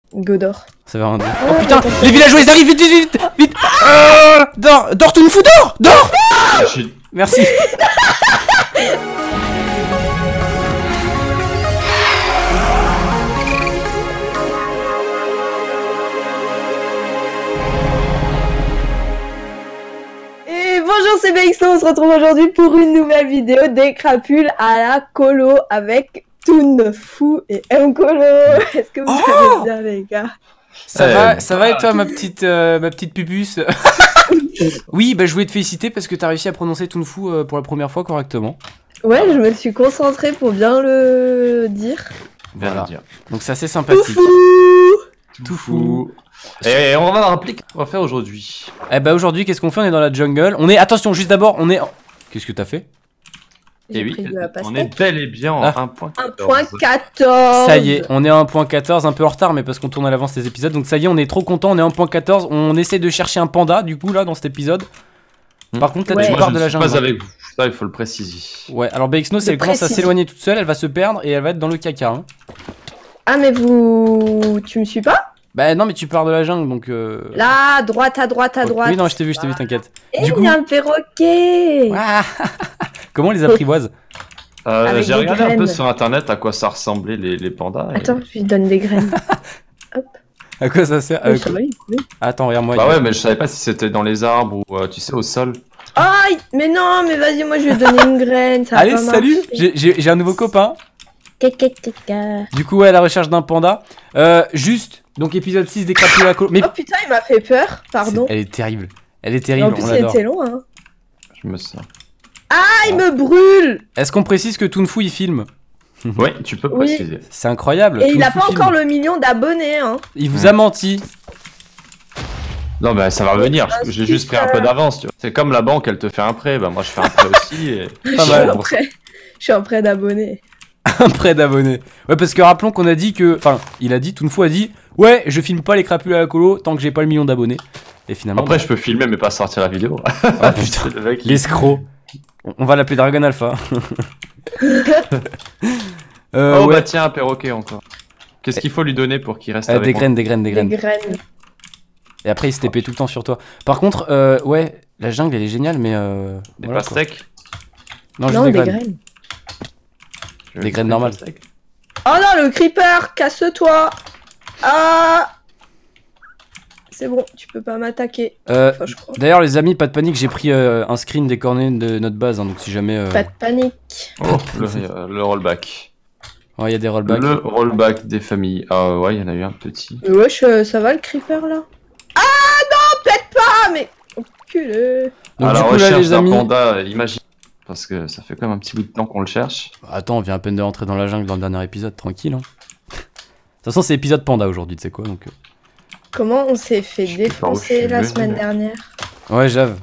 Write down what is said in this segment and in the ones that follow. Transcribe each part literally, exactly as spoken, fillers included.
Godor. Ça va un... Oh putain, les villageois ils arrivent, vite, vite, vite, vite. euh, Dors, dors, tu me fous, dors, dors. Merci. Et bonjour, c'est B X O, on se retrouve aujourd'hui pour une nouvelle vidéo des crapules à la colo avec Toon Fou et Mkolo. Est-ce que vous oh allez bien les gars? Ça euh, va, ça va et toi ma petite, euh, ma petite pupuce? Oui, bah je voulais te féliciter parce que t'as réussi à prononcer Toon Fou euh, pour la première fois correctement. Ouais, je me suis concentrée pour bien le dire. Voilà. Dire. Donc c'est assez sympathique. Tout fou. Tout fou. Et on va rappeler ce qu'on va faire aujourd'hui. Eh bah aujourd'hui, qu'est-ce qu'on fait? On est dans la jungle. On est, attention, juste d'abord, on est... Qu'est-ce que t'as fait? Et oui, on est bel et bien en ah. un point quatorze. Ça y est, on est à un point quatorze, un peu en retard, mais parce qu'on tourne à l'avance les épisodes. Donc ça y est, on est trop content, on est à un point quatorze. On essaie de chercher un panda, du coup, là, dans cet épisode. Par contre, là, ouais. tu Moi, pars je de la jungle. Pas avec vous, ça, il faut le préciser. Ouais, alors B X O, si elle commence à s'éloigner toute seule, elle va se perdre et elle va être dans le caca. Hein. Ah, mais vous... Tu me suis pas? Bah non, mais tu pars de la jungle, donc... Euh... Là, droite, à droite, à droite. Oui, non, je t'ai vu, je t'ai vu, t'inquiète. Et il y a un perroquet. Ah. Comment on les apprivoise? Euh, J'ai regardé graines. un peu sur internet à quoi ça ressemblait les, les pandas. Et... Attends, je lui donne des graines. Hop. À quoi ça sert? Oui, ça va, oui. Attends, regarde-moi. Bah ouais, mais je savais pas si c'était dans les arbres ou euh, tu sais, au sol. Aïe, mais non, mais vas-y, moi je vais donner une graine. Ça Allez, salut, j'ai un nouveau copain. Du coup, ouais, à la recherche d'un panda. Euh, juste, donc épisode six des crapules à la colo. Mais... Oh putain, il m'a fait peur, pardon. Est... Elle est terrible. Elle est terrible, en plus, on l'adore. c'était long, hein. Je me sens. Ah, il me brûle. Est-ce qu'on précise que Toon Fou il filme? Ouais, tu peux oui. préciser. C'est incroyable. Et Toon il a pas filme. encore le million d'abonnés, hein. Il vous a menti. Non, bah ça va revenir. J'ai juste pris un peu d'avance, tu vois. C'est comme la banque, elle te fait un prêt. Bah moi, je fais un prêt aussi. Et... Pas mal. Je suis un prêt d'abonnés. Un prêt d'abonnés. Ouais, parce que rappelons qu'on a dit que. Enfin, il a dit, Toon Fou a dit, ouais, je filme pas les crapules à la colo tant que j'ai pas le million d'abonnés. Et finalement. Après, bah... je peux filmer, mais pas sortir la vidéo. Ah putain, l'escroc. On va l'appeler Dragon Alpha. euh, oh ouais. Bah tiens, un perroquet encore. Qu'est-ce qu'il faut lui donner pour qu'il reste euh, avec des moi graines, des graines, des graines, des graines. Et après il se T P tout le temps sur toi. Par contre, euh, ouais, la jungle elle est géniale, mais euh, des voilà, pastèques. Non, non, juste des des graines. graines. Des graines normales. Oh non, le creeper, casse-toi. Ah. C'est bon, tu peux pas m'attaquer. Euh, enfin, D'ailleurs, les amis, pas de panique, j'ai pris euh, un screen des coordonnées de notre base, hein, donc si jamais. Euh... Pas de panique. Oh, le, le rollback. Ouais, il y a des rollbacks. Le rollback des familles. Ah ouais, il y en a eu un petit. Wesh, euh, ça va le creeper là? Ah non, peut-être pas, mais. Enculé. Donc, à du la coup, recherche là, les amis... d'un panda, imagine. Parce que ça fait quand même un petit bout de temps qu'on le cherche. Attends, on vient à peine de rentrer dans la jungle dans le dernier épisode, tranquille. Hein. De toute façon, c'est épisode panda aujourd'hui, tu sais quoi, donc. Comment on s'est fait défoncer la semaine dernière? Ouais, j'avoue.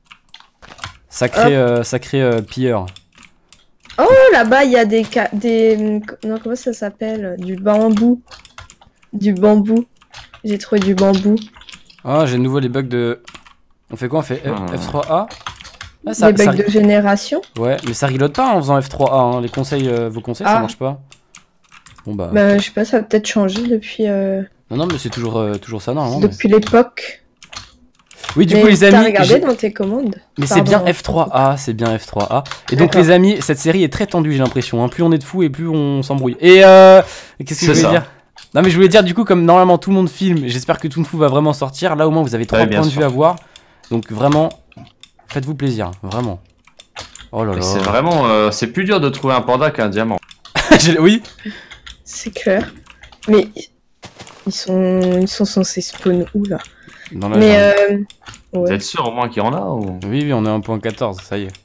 Sacré, euh, sacré euh, pilleur. Oh, là-bas, il y a des, ca... des... Non, comment ça s'appelle? Du bambou. Du bambou. J'ai trouvé du bambou. Ah, j'ai de nouveau les bugs de... On fait quoi? On fait F trois A? Ah, ça, les bugs ça... de génération? Ouais, mais ça reload pas en faisant F trois A, hein. Les conseils, euh, vos conseils, ah. ça marche pas. Bon bah... Bah, je sais pas, ça a peut-être changé depuis... Euh... Non, non, mais c'est toujours, euh, toujours ça, non. Depuis mais... l'époque. Oui, du mais coup, les amis. T'as regardé dans tes commandes? Mais c'est bien F trois A, c'est bien F trois A. Et donc, les amis, cette série est très tendue, j'ai l'impression. Hein. Plus on est de fous et plus on s'embrouille. Et euh. Qu'est-ce que je voulais ça. dire? Non, mais je voulais dire, du coup, comme normalement tout le monde filme, j'espère que Toon Fou va vraiment sortir. Là, au moins, vous avez trois ouais, points de vue à voir. Donc, vraiment, faites-vous plaisir, vraiment. Oh là là. C'est vraiment. Euh, c'est plus dur de trouver un panda qu'un diamant. Oui. C'est clair. Mais. Ils sont, ils sont censés spawn où là? Dans la Mais euh... ouais. Vous êtes sûr au moins qu'il y en a ou... Oui, oui, on est à un point quatorze, ça y est.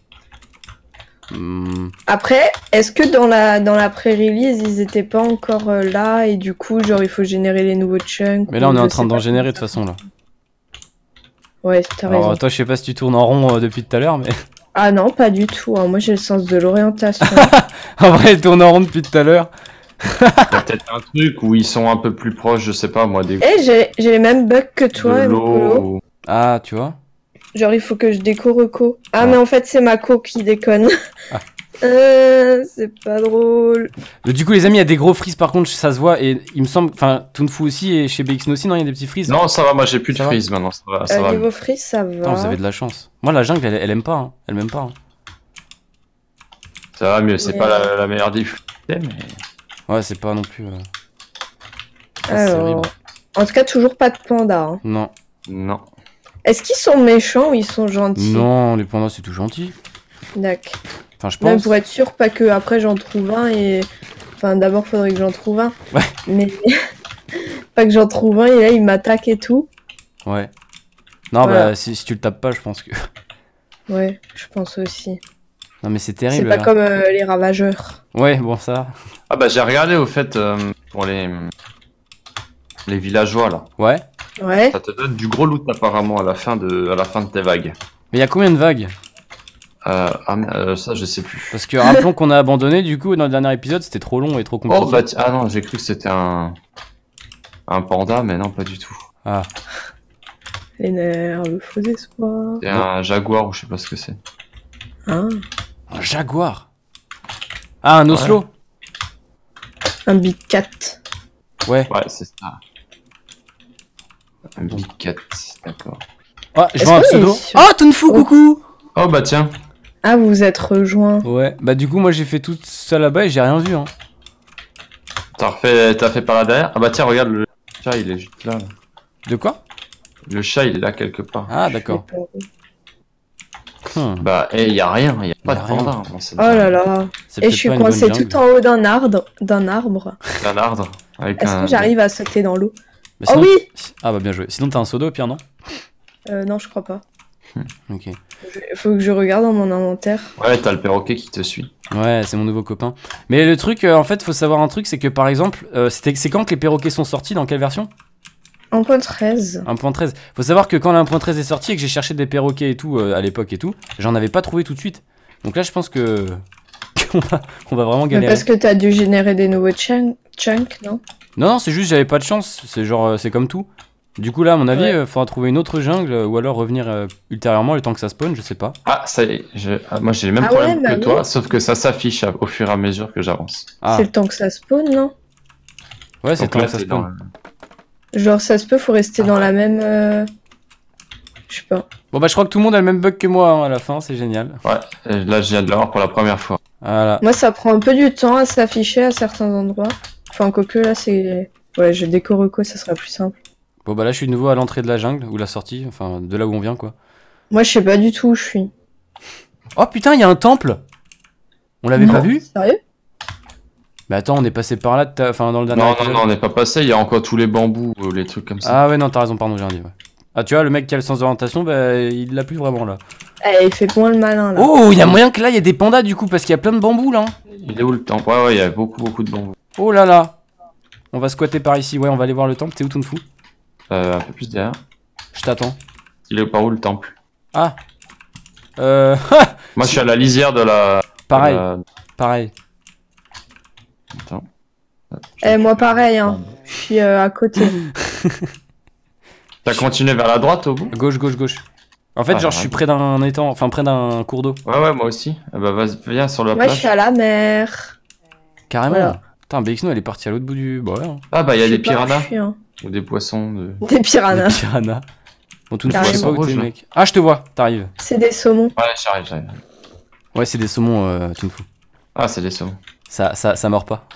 Hmm. Après, est-ce que dans la, dans la pré-release, ils étaient pas encore euh, là et du coup, genre, il faut générer les nouveaux chunks? Mais là, on est en train d'en générer de toute façon là. Ouais, t'as raison. Alors, toi, je sais pas si tu tournes en rond euh, depuis tout à l'heure, mais. Ah non, pas du tout. Hein. Moi, j'ai le sens de l'orientation. En vrai, il tourne en rond depuis tout à l'heure. Il y a peut-être un truc où ils sont un peu plus proches, je sais pas moi, des... Eh, j'ai les mêmes bugs que toi, Mkolo. Ou... Ah, tu vois? Genre, il faut que je déco reco. Ah, ah. mais en fait, c'est ma co qui déconne. Ah. Euh, c'est pas drôle. Euh, Du coup, les amis, il y a des gros freeze par contre, ça se voit. Et il me semble. Enfin, Toonfoo aussi et chez B X N aussi, non, il y a des petits freeze. Non, ça va, moi j'ai plus de Ça va freeze maintenant. Ça va, ça Euh, va. niveau freeze, ça va. Putain, vous avez de la chance. Moi, la jungle, elle, elle aime pas. Hein. Elle m'aime pas. Hein. Ça va mieux, c'est Mais- pas la, la meilleure des flux, mais. Ouais, c'est pas non plus. euh, c'est Alors, horrible. en tout cas, toujours pas de panda. Hein. Non. Non. Est-ce qu'ils sont méchants ou ils sont gentils? Non, les pandas, c'est tout gentil. D'accord. Enfin, je Même pense. pour être sûr, pas que après j'en trouve un et. Enfin, d'abord, faudrait que j'en trouve un. Ouais. Mais. pas que j'en trouve un et là, il m'attaque et tout. Ouais. Non, Voilà. bah, si, si tu le tapes pas, je pense que. Ouais, je pense aussi. Non, mais c'est C'est terrible. pas là. comme euh, les ravageurs. Ouais, bon, ça. Ah bah j'ai regardé au fait euh, pour les. Les villageois là. Ouais. Ouais. Ça te donne du gros loot apparemment à la fin de, à la fin de tes vagues. Mais il y a combien de vagues? Euh, ah, mais, euh, ça je sais plus. Parce que rappelons qu'on a abandonné, du coup, dans le dernier épisode, c'était trop long et trop compliqué. Oh bah ti- ah non, j'ai cru que c'était un. Un panda, mais non, pas du tout. Ah. Les nerfs, le faux espoir. C'est un jaguar ou je sais pas ce que c'est. Hein, Un jaguar. Ah, un oslo. un big cat. Ouais. Ouais, c'est ça. Un big cat, d'accord. Ah, je Est-ce vois un qu'on est pseudo. sûr Oh, Toonfoo, Oh. coucou. Oh bah tiens. Ah, vous vous êtes rejoints. Ouais. Bah, du coup, moi, j'ai fait tout ça là-bas et j'ai rien vu, hein. T'as refait, t'as fait par là derrière. Ah bah tiens, regarde le chat, il est juste là. là. De quoi? Le chat, il est là quelque part. Ah, d'accord. Hmm. Bah, eh, y a rien, y a pas Y a de rien. panda. Non, c'est Oh là là. C'est Et peut-être je suis pas une bonne coincée jungle. tout en haut d'un arbre. D'un arbre. un arbre avec Est-ce un. que j'arrive à sauter dans l'eau? Mais Oh sinon- oui. Ah, bah, bien joué. Sinon, t'as un pseudo, Pierre, non? Euh, non, je crois pas. Ok. Il faut que je regarde dans mon inventaire. Ouais, t'as le perroquet qui te suit. Ouais, c'est mon nouveau copain. Mais le truc, euh, en fait, faut savoir un truc, c'est que par exemple, euh, c'était- c'est quand que les perroquets sont sortis? Dans quelle version? un point treize. un point treize. Faut savoir que quand le un point treize est sorti et que j'ai cherché des perroquets et tout euh, à l'époque et tout, j'en avais pas trouvé tout de suite. Donc là, je pense que qu'on va, on va vraiment Mais galérer. parce que t'as dû générer des nouveaux chunk, chunk non? Non, non, c'est juste j'avais pas de chance. C'est genre, euh, c'est comme tout. Du coup là, à mon avis, Ouais. euh, faudra trouver une autre jungle euh, ou alors revenir euh, ultérieurement le temps que ça spawn, je sais pas. Ah, ça y est, je- ah, moi j'ai le même Ah problème ouais, bah que oui. toi, sauf que ça s'affiche à- au fur et à mesure que j'avance. Ah, C'est le temps que ça spawn, non? ouais, c'est le Donc temps là, que ça t'es spawn. dans le- Genre, ça se peut, faut rester Ah dans ouais. la même. euh, Je sais pas. Bon bah je crois que tout le monde a le même bug que moi hein, à la fin, c'est génial. Ouais, et là je viens de l'avoir pour la première fois. Voilà. Moi, ça prend un peu du temps à s'afficher à certains endroits. Enfin, quoique là, c'est. Ouais, je décore quoi, ça sera plus simple. Bon bah là, je suis de nouveau à l'entrée de la jungle ou la sortie, enfin de là où on vient quoi. Moi, je sais pas du tout où je suis. Oh putain, il y a un temple. On l'avait Non, pas vu? Sérieux? Mais attends, on est passé par là, t'as- enfin dans le dernier Non, non, épisode. non, on n'est pas passé, il y a encore tous les bambous, euh, les trucs comme ça. Ah ouais, non, t'as raison, pardon, j'ai rien dit. Ouais. Ah, tu vois, le mec qui a le sens d'orientation, bah, il l'a plus vraiment là. Eh, il fait moins le malin là. Oh, il y a moyen que là, il y ait des pandas du coup, parce qu'il y a plein de bambous là. hein. Il est où le temple? Ouais, ouais, il y a beaucoup, beaucoup de bambous. Oh là là. On va squatter par ici, ouais, on va aller voir le temple. T'es où, Toonfoo? Euh, un peu plus derrière. Je t'attends. Il est par où le temple? Ah. Euh. Moi je suis à la lisière de la. pareil, de la- pareil. Attends. Eh, moi, pareil, hein. Je suis euh, à côté. T'as continué vers la droite au bout? Gauche, gauche, gauche. En fait, Ah, genre, je suis ouais. près d'un étang, enfin, près d'un cours d'eau. Ouais, ouais, moi aussi. Ah bah vas-y, viens sur la Moi, je plage. suis à la mer. Carrément. Voilà. Putain, B X N, elle est partie à l'autre bout du. Bah ouais. hein. Ah bah il y a Je sais des pas où piranhas je suis, hein. ou des poissons. De... Des Des piranhas. piranhas. Bon, Toonfoo, je sais Carrément. pas où t'es, Rouge, là. mec. Ah, je te vois, t'arrives. C'est des saumons. Ouais, j'arrive, j'arrive. Ouais, c'est des saumons, euh, Toonfoo. Ah, c'est des saumons. Ça, ça, ça mord pas.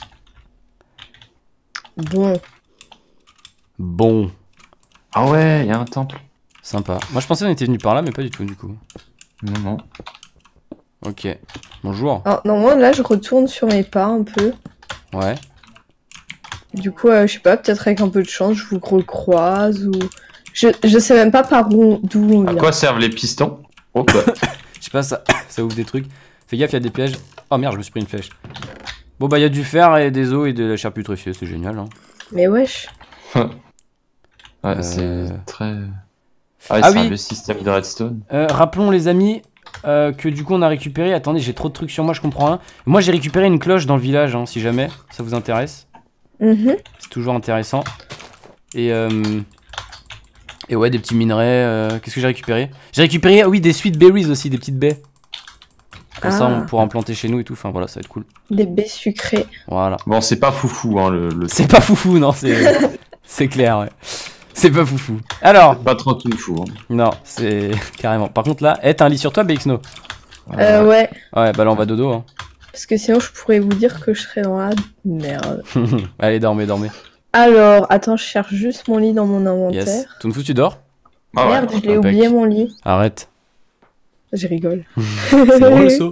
Bon. Bon. Ah ouais, il y a un temple. Sympa. Moi je pensais qu'on était venu par là, mais pas du tout du coup. Non, non. Ok. Bonjour. Alors, normalement, là, je retourne sur mes pas un peu. Ouais. Du coup, euh, je sais pas, peut-être avec un peu de chance, je vous recroise ou. Je, je sais même pas par où, d'où on À vient. quoi servent les pistons? Oh, bah. Je sais pas, ça, ça ouvre des trucs. Fais gaffe, il y a des pièges. Oh merde, je me suis pris une flèche. Bon bah il y a du fer et des os et de la chair putréfiée, c'est génial. Hein. Mais wesh. Ouais, Euh. c'est très. Ah, Ah c'est un oui. vieux système de redstone. Euh, rappelons les amis euh, que du coup on a récupéré. Attendez, j'ai trop de trucs sur moi, je comprends rien. Moi j'ai récupéré une cloche dans le village, hein, si jamais ça vous intéresse. Mhm. C'est toujours intéressant. Et euh... et ouais, des petits minerais. euh, Qu'est-ce que j'ai récupéré? J'ai récupéré, ah oui, des sweet berries aussi, des petites baies. Comme Ah. ça, on pourra en planter chez nous et tout. Enfin, voilà, ça va être cool. Des baies sucrées. Voilà. Bon, c'est pas foufou, hein, le... le... C'est pas foufou, non, c'est c'est clair, ouais. C'est pas foufou. Alors, Pas trop tout fou. Hein. non, c'est carrément. Par contre, là, eh, t'as un lit sur toi, B X No? Euh, ouais. Ouais, bah là, on va dodo. Hein. Parce que sinon, je pourrais vous dire que je serais dans la merde. Allez, dormez, dormez. Alors, attends, je cherche juste mon lit dans mon inventaire. Yes. Toonfou, tu dors? Ah ouais. Merde, je l'ai impec. oublié mon lit. Arrête. Je rigole. C'est drôle, ça.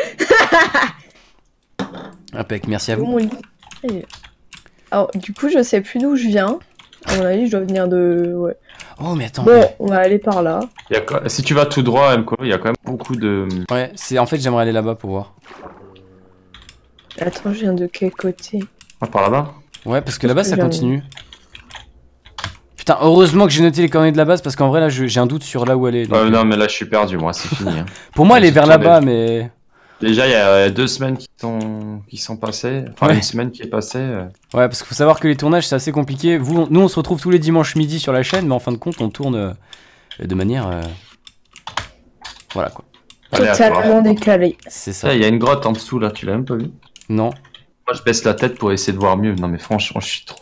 Impec, merci à Où vous. mon lit Et- Alors, du coup, je sais plus d'où je viens. À mon avis, je dois venir de... Ouais. Oh, mais attends. Bon, on va aller par là. Il y a quoi- Si tu vas tout droit, M. Colo, il y a quand même beaucoup de. Ouais, c'est en fait, j'aimerais aller là-bas pour voir. Attends, je viens de quel côté? Ah, par là-bas. Ouais, parce que là-bas, ça Je viens- continue. Putain, heureusement que j'ai noté les coordonnées de la base parce qu'en vrai, là, je- j'ai un doute sur là où elle est. donc, Euh, euh, non, mais là, je suis perdu, moi, c'est fini. Hein. Pour moi, elle est je vers tournais. là-bas, mais. Déjà, il y a deux semaines qui sont, qui sont passées. Enfin, Ouais. une semaine qui est passée. euh. Ouais, parce qu'il faut savoir que les tournages, c'est assez compliqué. Vous, on- nous, on se retrouve tous les dimanches midi sur la chaîne, mais en fin de compte, on tourne euh, de manière. euh, Voilà quoi. Aléatoire. Totalement décalé. C'est Ça, ça. il y a une grotte en dessous, là, tu l'as même pas vu? Non. Moi, je baisse la tête pour essayer de voir mieux. Non, mais franchement, je suis trop.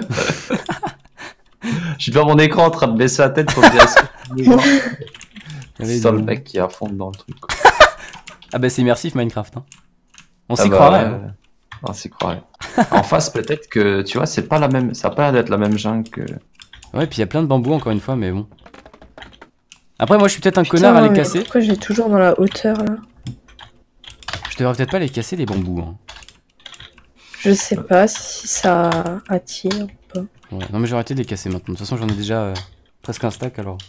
Je suis devant mon écran en train de baisser la tête pour me dire. Il y avait C'est ça des- le mec qui est à fond dans le truc. Quoi. Ah bah, c'est immersif Minecraft. Hein. On Ah s'y bah, croirait. ouais, hein. ouais. On s'y croirait. En face, peut-être que, tu vois, c'est pas la même. Ça a pas l'air d'être la même jungle que. Ouais, puis il y a plein de bambous encore une fois, mais bon. Après, moi, je suis peut-être un Putain, connard à les mais casser. Pourquoi j'ai toujours dans la hauteur là? Je devrais peut-être pas les casser, les bambous. Hein. Je sais pas si ça attire ou pas. Ouais. Non, mais j'aurais été de les casser maintenant. De toute façon, j'en ai déjà euh, presque un stack alors.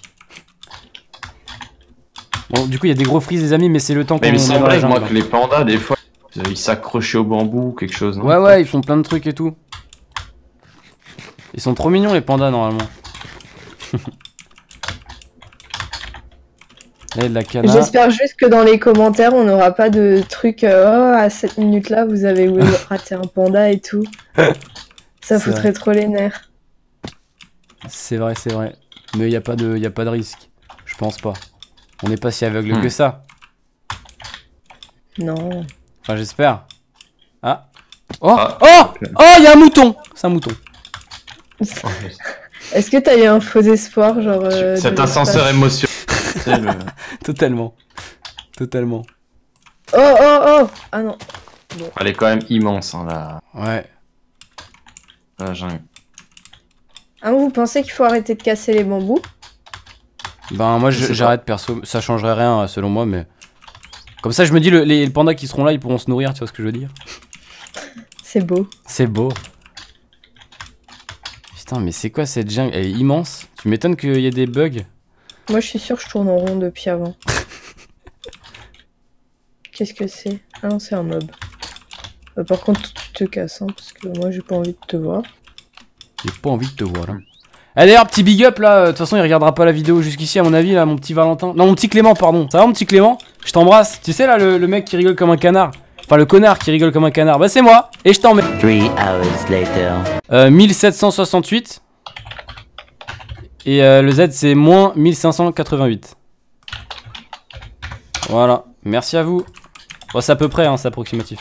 Bon, du coup, il y a des gros frises, les amis, mais c'est le temps qu'on Mais il me est dans la semblait, moi, jungle. que les pandas, des fois, ils s'accrochaient au bambou ou quelque chose. non Ouais, ouais, ils font plein de trucs et tout. Ils sont trop mignons, les pandas, normalement. Là, il y a de la cana. J'espère juste que dans les commentaires, on n'aura pas de trucs euh, oh, à cette minute-là, vous avez raté un panda et tout. Ça C'est foutrait trop les nerfs. C'est vrai, c'est vrai. Mais il n'y a, pas de- y a pas de risque. Je pense pas. On n'est pas si aveugle Hmm. que ça. Non. Enfin, j'espère. Ah. Oh, Ah. oh, oh, il y a un mouton. C'est un mouton. Est-ce que t'as eu un faux espoir, genre... euh, Cet de ascenseur l'espace émotionnel. tu sais, le- Totalement. Totalement. Oh, oh, oh. Ah non. Elle est quand même immense, hein, la, Ouais. la jungle. Ah, vous pensez qu'il faut arrêter de casser les bambous? Ben, moi, Je sais je- pas. j'arrête perso. Ça changerait rien, selon moi, mais. Comme ça, je me dis, le- les, les pandas qui seront là, ils pourront se nourrir, tu vois ce que je veux dire? C'est beau. C'est beau. Putain, mais c'est quoi cette jungle? Elle est immense. Tu m'étonnes qu'il y ait des bugs. Moi, je suis sûre que je tourne en rond depuis avant. Qu'est-ce que c'est? Ah non, c'est un mob. Euh, par contre, tu te casses, hein, parce que moi, j'ai pas envie de te voir. J'ai pas envie de te voir là. Ah d'ailleurs, petit big up là, de toute façon il regardera pas la vidéo jusqu'ici à mon avis là, mon petit Valentin. Non, mon petit Clément, pardon. Ça va mon petit Clément? Je t'embrasse. Tu sais là, le, le mec qui rigole comme un canard. Enfin, le connard qui rigole comme un canard. Bah c'est moi, et je t'en mets. Three hours later. Euh, mille sept cent soixante-huit. Et euh, le Z c'est moins mille cinq cent quatre-vingt-huit. Voilà, merci à vous. Bon, c'est à peu près, hein, c'est approximatif.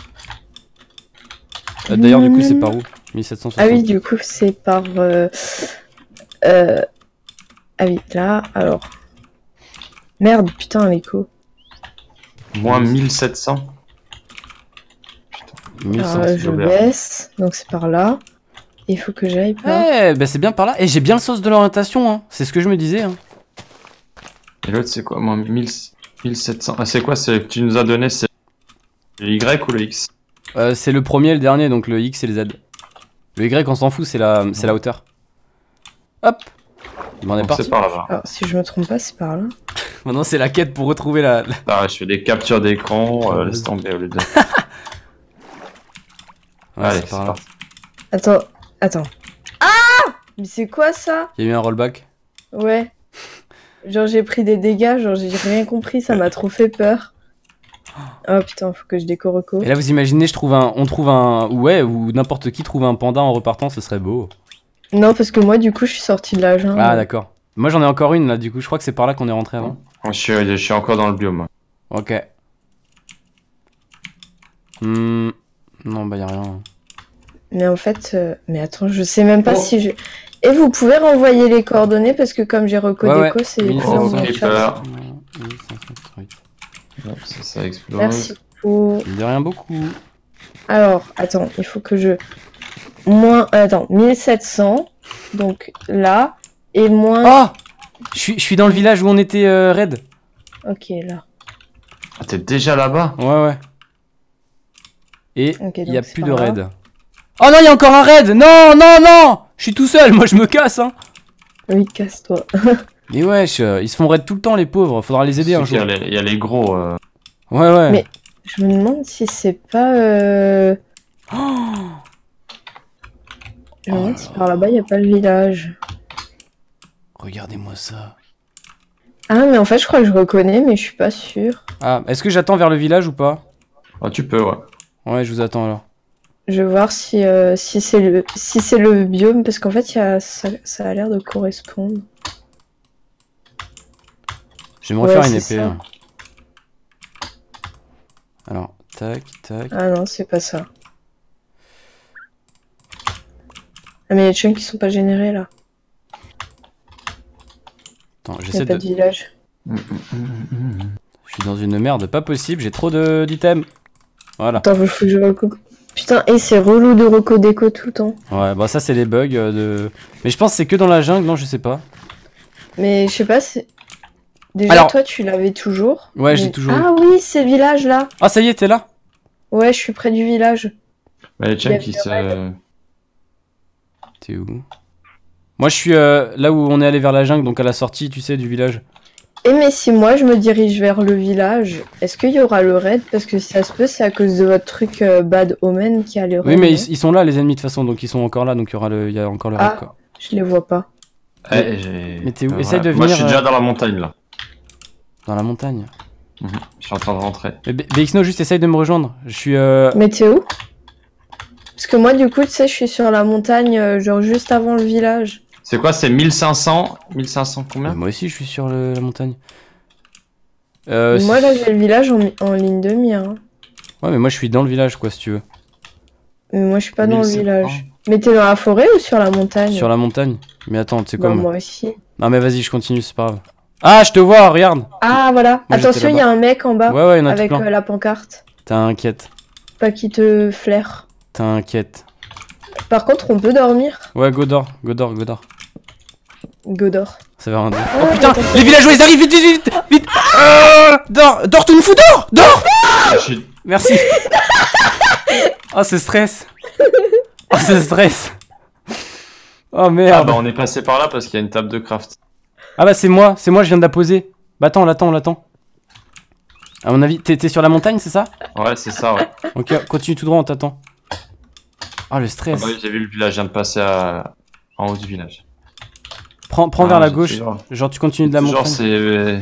Euh, D'ailleurs, du coup, c'est par où? mille sept cent soixante. Ah oui, du coup, c'est par... Euh... euh, Ah oui, là, alors... Merde, putain, l'écho. Moins mille sept cents. mille cinq Alors, cents. là, je Robert. baisse, donc c'est par là. Il faut que j'aille par... Ouais, bah c'est bien par là. Et j'ai bien le sens de l'orientation, hein. C'est ce que je me disais. Hein. Et l'autre, c'est quoi? Moins mille sept cents. Ah, c'est quoi? C'est que tu nous as donné? C'est le Y ou le X? Euh, c'est le premier et le dernier, donc le X et le Z. Le Y, on s'en fout, c'est la, c'est la hauteur. Hop. Bon, on est Donc, parti. c'est par là-bas. Alors, si je me trompe pas, c'est par là. Maintenant, c'est la quête pour retrouver la. la- Ah, je fais des captures d'écran. Euh, laisse tomber au lieu de. Ouais, Allez, c'est par c'est là. parti. Attends, attends. Ah! Mais c'est quoi ça? Il y a eu un rollback. Ouais. Genre, j'ai pris des dégâts, genre, j'ai rien compris, ça m'a trop fait peur. Oh putain, faut que je décore reco. Et là, vous imaginez, je trouve un, on trouve un, ouais, ou n'importe qui trouve un panda en repartant, ce serait beau. Non, parce que moi, du coup, je suis sortie de la jungle. Ah, d'accord. Moi, j'en ai encore une là. Du coup, je crois que c'est par là qu'on est rentré avant. Je suis, je suis encore dans le biome. Ok. Hmm, non, bah y'a rien. Mais en fait, euh... mais attends, je sais même pas oh. si je... Et vous pouvez renvoyer les coordonnées parce que comme j'ai recodéco, ouais, ouais. c'est évident dans le chat. Ça, ça explose. Merci pour... De rien beaucoup. Alors, attends, il faut que je... Moins... Attends, mille sept cents. Donc là. Et moins... Oh, je suis, je suis dans le village où on était euh, raid. Ok, là. Ah, t'es déjà là-bas? Ouais, ouais. Et il okay, n'y a plus de là. raid. Oh non, il y a encore un raid. Non, non, non. Je suis tout seul, moi je me casse, hein. Oui, casse-toi. Mais wesh, ils se font raid tout le temps, les pauvres. Faudra les aider un jour. Il y, y a les gros... Euh... Ouais, ouais. Mais je me demande si c'est pas... Euh... Oh, je me demande oh si par là-bas, il n'y a pas le village. Regardez-moi ça. Ah, mais en fait, je crois que je reconnais, mais je suis pas sûr. Ah, est-ce que j'attends vers le village ou pas? Ah, tu peux, ouais. Ouais, je vous attends alors. Je vais voir si, euh, si c'est le, si c'est le biome, parce qu'en fait, y a, ça, ça a l'air de correspondre. Je vais me refaire ouais, une épée. Hein. Alors, tac, tac. Ah non, c'est pas ça. Ah, mais il y a des chunks qui sont pas générés là. Attends, j'essaie de... de... de village. Je suis dans une merde, pas possible, j'ai trop de d'items. Voilà. Attends, faut que je recoupe. Putain, et c'est relou de recodéco tout le temps. Ouais, bah ça c'est les bugs de... Mais je pense que c'est que dans la jungle, non, je sais pas. Mais je sais pas, c'est... Déjà, alors... toi, tu l'avais toujours. Ouais, mais... j'ai toujours Ah oui, c'est le village, là. Ah, ça y est, t'es là? Ouais, je suis près du village. Bah, les chunks qui se... T'es où? Moi, je suis euh, là où on est allé vers la jungle, donc à la sortie, tu sais, du village. Et mais si moi, je me dirige vers le village, est-ce qu'il y aura le raid? Parce que si ça se peut, c'est à cause de votre truc euh, Bad Omen qui a le raid. Oui, mais ils, ils sont là, les ennemis, de toute façon, donc ils sont encore là, donc il y aura le, il y a encore le raid, ah, quoi. Je les vois pas. Eh, j'ai... Mais t'es où? Euh, Essaye ouais. de venir... Moi, je suis déjà euh... dans la montagne, là. Dans la montagne? Mmh. Je suis en train de rentrer. Mais B X N O, juste essaye de me rejoindre. Je suis... Euh... Mais t'es où? Parce que moi, du coup, tu sais, je suis sur la montagne, euh, genre juste avant le village. C'est quoi? C'est mille cinq cents? mille cinq cents combien? Moi aussi, je suis sur le, la montagne. Euh, moi, là, j'ai le village en, en ligne de mire. Hein. Ouais, mais moi, je suis dans le village, quoi, si tu veux. Mais moi, je suis pas dans le village. Mais t'es dans la forêt ou sur la montagne? Sur la montagne. Mais attends, tu sais quoi, bah, moi... moi aussi. Non, mais vas-y, je continue, c'est pas grave. Ah, je te vois, regarde. Ah, voilà. Moi, attention, il y a un mec en bas. Ouais, ouais, il y en a avec euh, la pancarte. T'inquiète. Pas qu'il te flaire. T'inquiète. Par contre, on peut dormir. Ouais, Godor, Godor, Godor. Godor. Ça veut rien dire. Oh, oh putain, les villageois ils arrivent, vite, vite, vite, vite. euh, Dors, dors, Toonfou, dors, dors. Merci. Oh, ce stress. Oh, ce stress. Oh merde. Ah bah on est passé par là parce qu'il y a une table de craft. Ah bah c'est moi, c'est moi, je viens de la poser. Bah attends, on l'attend, on l'attend. À mon avis, t'es sur la montagne, c'est ça? Ouais, c'est ça, ouais. Ok, continue tout droit, on t'attend. Ah, le stress. Ah bah oui, j'ai vu le village, je viens de passer à... en haut du village. Prends, prends ah, vers la gauche, toujours... genre tu continues de la montagne. Genre c'est...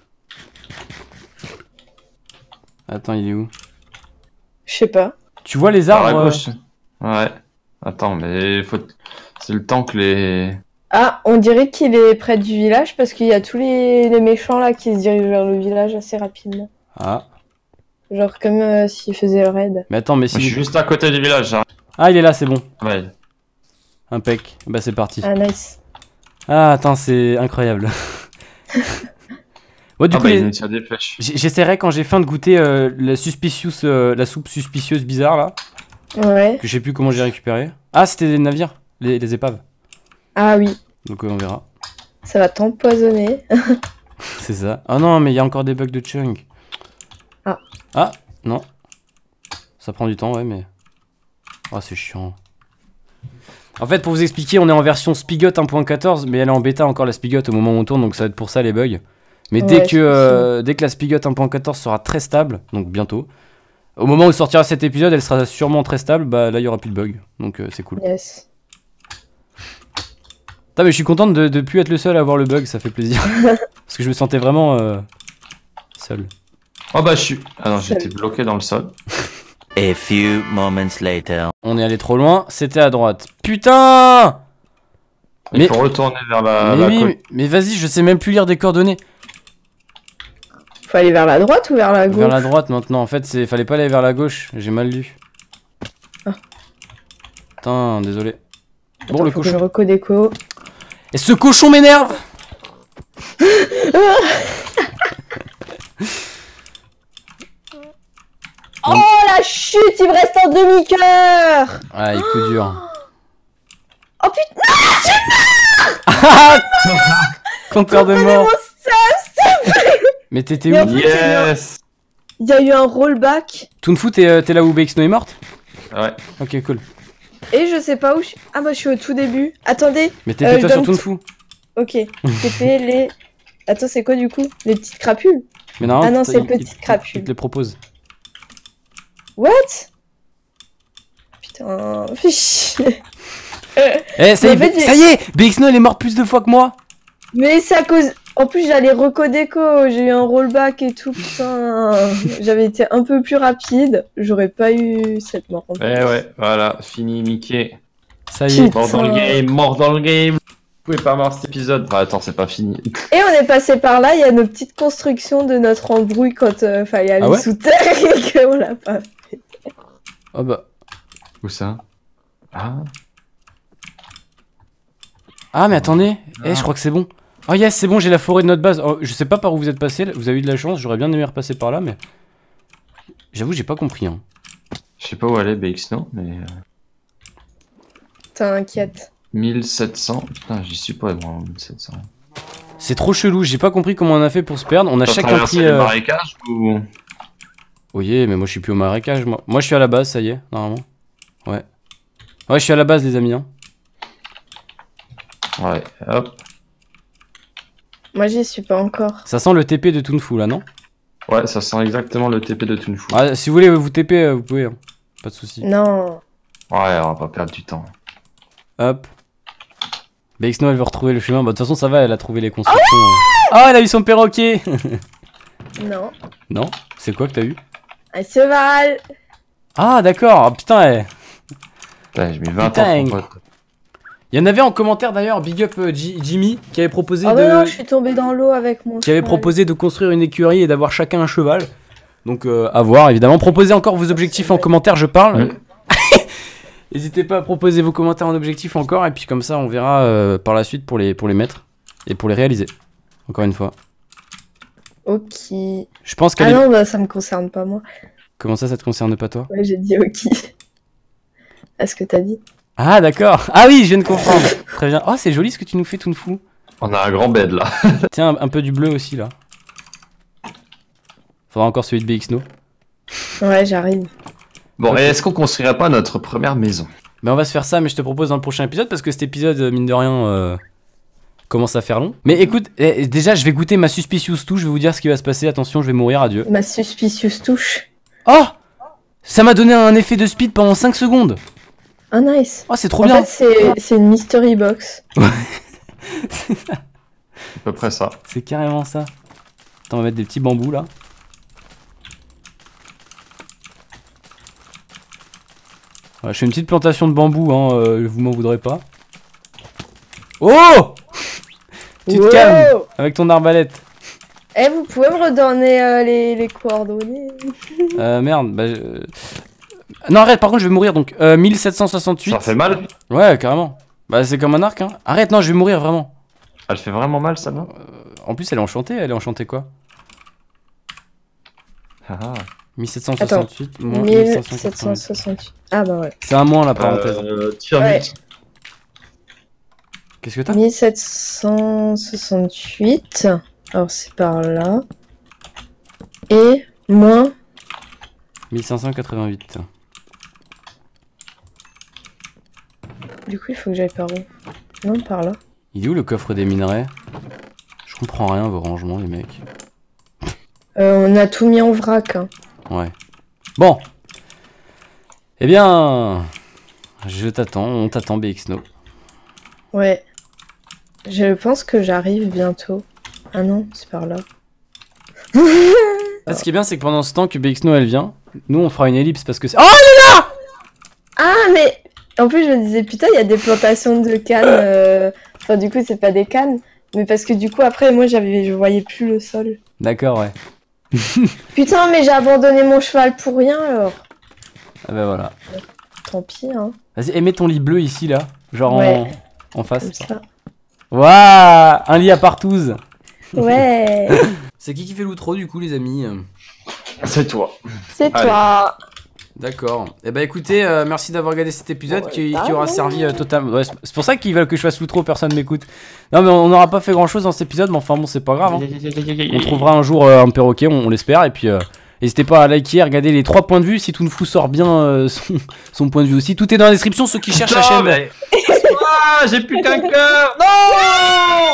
Attends, il est où? Je sais pas. Tu vois les arbres? À gauche. Ouais. Attends, mais faut... c'est le temps que les... Ah, on dirait qu'il est près du village parce qu'il y a tous les... les méchants là qui se dirigent vers le village assez rapidement. Ah. Genre comme euh, s'il faisait le raid. Mais attends, mais si... Moi, je suis juste à côté du village. Hein. Ah, il est là, c'est bon. Ouais. Impec. Bah c'est parti. Ah, nice. Ah, attends, c'est incroyable. Ouais, du ah coup, bah, les... des flèches. J'essaierai quand j'ai faim de goûter euh, la suspicious, euh, la soupe suspicieuse bizarre là. Ouais. Que je sais plus comment j'ai récupéré. Ah, c'était les navires, les, les épaves. Ah oui. Donc euh, on verra. Ça va t'empoisonner. C'est ça. Ah non, mais il y a encore des bugs de chunk. Ah. Ah, non. Ça prend du temps, ouais, mais... Ah, oh, c'est chiant. En fait, pour vous expliquer, on est en version Spigot un point quatorze, mais elle est en bêta encore la Spigot au moment où on tourne, donc ça va être pour ça les bugs. Mais ouais, dès, que, euh, dès que la Spigot un point quatorze sera très stable, donc bientôt, au moment où sortira cet épisode, elle sera sûrement très stable, bah là il y aura plus de bugs, donc euh, c'est cool. Yes. Putain, mais je suis contente de, de plus être le seul à avoir le bug, ça fait plaisir. Parce que je me sentais vraiment euh, seul. Oh bah je suis... Ah non, j'étais bloqué dans le sol. A few moments later. On est allé trop loin, c'était à droite. Putain! Il mais... faut retourner vers la... Mais la oui, mais, mais vas-y, je sais même plus lire des coordonnées. Faut aller vers la droite ou vers la gauche? Vers la droite maintenant. En fait, c'est fallait pas aller vers la gauche. J'ai mal lu. Ah. Putain, désolé. Attends, Bon, le faut que je cochon. recodéco. Et ce cochon m'énerve. Oh la chute, il me reste un demi-cœur. Ah, il coup dur. Oh putain, Compteur de prenez mort. mon stuff. Mais t'étais Mais en où? fait, Yes. il y a eu un rollback Toonfoo, t'es euh, t'es là où B X No est morte? Ouais. Ok, cool. et je sais pas où je suis. Ah bah je suis au tout début. Attendez. Mais t'es Euh, toi je sur donne- Toonfoo. Ok. T P les. Attends, c'est quoi du coup? Les petites crapules? Mais non, Ah non, t'as- c'est il- petite il- crapule. Il te les propose. What? Putain, fais chier. Eh, ça y est, Mais en fait, ça y est, B X No elle est morte plus de fois que moi. Mais c'est à cause. En plus, j'allais recodéco, j'ai eu un rollback et tout, putain. J'avais été un peu plus rapide, j'aurais pas eu cette mort. en Eh fait. ouais, voilà, fini Mickey. Ça y est. Putain. Mort dans le game, mort dans le game. Vous pouvez pas voir cet épisode. Bah attends, c'est pas fini. Et on est passé par là, il y a nos petites constructions de notre embrouille quand euh, fallait aller Ah ouais sous terre et qu'on l'a pas. Oh bah. Où ça? Ah. Ah, mais attendez. Eh, Ah. je crois que c'est bon. Oh yes, c'est bon, j'ai la forêt de notre base. Oh, je sais pas par où vous êtes passé. Vous avez eu de la chance. J'aurais bien aimé repasser par là, mais. J'avoue, j'ai pas compris. Hein. Je sais pas où aller B X No, mais... euh, T'inquiète. mille sept cents. Putain, j'y suis pas, moi, mille sept cents. C'est trop chelou. J'ai pas compris comment on a fait pour se perdre. On a T'as chacun traversé pris. les Euh... marécages ou... Oui, mais moi je suis plus au marécage. Moi, moi je suis à la base, ça y est, normalement. Ouais. Ouais, je suis à la base, les amis. Hein. Ouais, hop. Moi, j'y suis pas encore. Ça sent le T P de Toonfoo là, non? Ouais, ça sent exactement le T P de Toonfoo. Ah, si vous voulez vous T P, euh, vous pouvez. Hein. Pas de soucis. Non. Ouais, on va pas perdre du temps. Hop. B X No elle veut retrouver le chemin. Bah, de toute façon, ça va, elle a trouvé les constructions. euh. Oh, elle a eu son perroquet. Non. Non? C'est quoi que t'as eu? Un cheval. Ah, d'accord. Ah, putain, eh. Putain, j'ai mis vingt Putain. ans pour pote. Il y en avait en commentaire d'ailleurs, Big Up euh, J- Jimmy, qui avait proposé Oh de. bah non, je suis tombée dans l'eau avec mon qui avait cheval. proposé de construire une écurie et d'avoir chacun un cheval. Donc euh, à voir évidemment. Proposez encore vos objectifs en commentaire, je parle. Mm. N'hésitez pas à proposer vos commentaires en objectifs encore et puis comme ça on verra euh, par la suite pour les, pour les mettre et pour les réaliser. Encore une fois. Ok. Je pense qu'elle Ah est... non, bah ça me concerne pas moi. Comment ça, ça te concerne pas toi? Ouais, j'ai dit ok. Est-ce que t'as dit? Ah d'accord. Ah oui, je viens de comprendre. Très bien. Oh c'est joli ce que tu nous fais, Toonfoo. On a un grand bed là. Tiens, un, un peu du bleu aussi là. Faudra encore celui de B X No. Ouais, j'arrive. Bon, Ok. et est-ce qu'on construirait pas notre première maison? Mais on va se faire ça, mais je te propose dans le prochain épisode parce que cet épisode, mine de rien, euh, commence à faire long. Mais écoute, eh, déjà, je vais goûter ma suspicious touche, je vais vous dire ce qui va se passer. Attention, je vais mourir, adieu. Ma suspicieuse touche. Oh! Ça m'a donné un effet de speed pendant cinq secondes. Ah nice. Oh, c'est trop En bien. fait, c'est c'est une mystery box. À peu près ça. C'est carrément ça. Attends, on va mettre des petits bambous là. Ouais, je fais une petite plantation de bambou, hein, euh, vous m'en voudrez pas. Oh! Tu te Wow. calmes avec ton arbalète. Eh, vous pouvez me redonner euh, les, les coordonnées? Euh, merde, bah. je- Non, arrête, par contre, je vais mourir donc. Euh, mille sept cent soixante-huit. Ça fait mal? Ouais, carrément. Bah, c'est comme un arc, hein. Arrête, non, je vais mourir vraiment. Elle fait vraiment mal, ça, non? En plus, elle est enchantée, elle est enchantée quoi? Ah, ah. mille sept cent soixante-huit moins mille mille cinq cent sept cent quatre-vingt-huit. soixante-huit. Ah bah ouais. C'est un moins la parenthèse. Euh, tire Ouais. vite. Qu'est-ce que t'as? mille sept cent soixante-huit. Alors c'est par là. Et moins. mille cinq cent quatre-vingt-huit. Du coup, il faut que j'aille par où? Non, par là. Il est où le coffre des minerais? Je comprends rien vos rangements, les mecs. Euh, on a tout mis en vrac. Hein. Ouais. Bon. Eh bien. Je t'attends, on t'attend, B X No. Ouais. Je pense que j'arrive bientôt. Ah non, c'est par là. Là, ce qui est bien, c'est que pendant ce temps que B X No elle vient, nous on fera une ellipse parce que c'est. Oh! Ah, mais en plus, je me disais, putain, il y a des plantations de cannes. euh, Enfin, du coup, c'est pas des cannes. Mais parce que du coup, après, moi, j'avais, je voyais plus le sol. D'accord, ouais. Putain, mais j'ai abandonné mon cheval pour rien alors. Ah bah voilà. Tant pis, hein. Vas-y, et mets ton lit bleu ici, là. Genre Ouais. en, en face. Comme ça. Waouh, un lit à partouze. Ouais. C'est qui qui fait l'outro du coup, les amis? C'est toi. C'est Allez. toi. D'accord. Eh bah écoutez, euh, merci d'avoir regardé cet épisode Ouais, qui, bah qui aura non. servi euh, totalement. Ouais, c'est c'est pour ça qu'ils veulent que je fasse l'outro, personne m'écoute. Non mais on n'aura pas fait grand chose dans cet épisode, mais enfin bon, c'est pas grave. Hein. On trouvera un jour euh, un perroquet, on, on l'espère, et puis euh, n'hésitez pas à liker, à regarder les trois points de vue si Toonfou sort bien euh, son, son point de vue aussi. Tout est dans la description, ceux qui cherchent la chaîne. Mais... ah, j'ai putain de cœur. Non.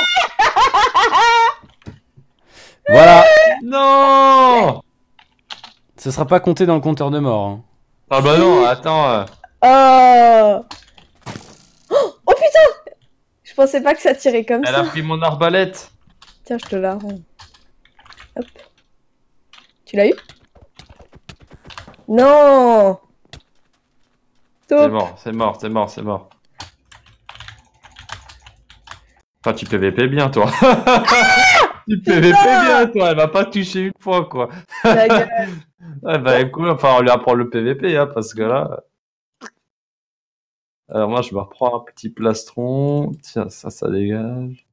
Voilà, Non. ça sera pas compté dans le compteur de mort. Hein. Ah bah non, attends. euh. Oh. Oh putain. Je pensais pas que ça tirait comme Elle ça. a pris mon arbalète. Tiens, je te la rends. Hop. Tu l'as eu? Non. C'est Top. mort, c'est mort, c'est mort, c'est mort. Enfin, tu P V P bien, toi. Tu P V P bien, toi. Elle m'a pas touché une fois, quoi. La gueule. Ouais, bah écoute, il va falloir lui apprendre le P V P, hein, parce que là... Alors moi, je me reprends un petit plastron. Tiens, ça, ça dégage.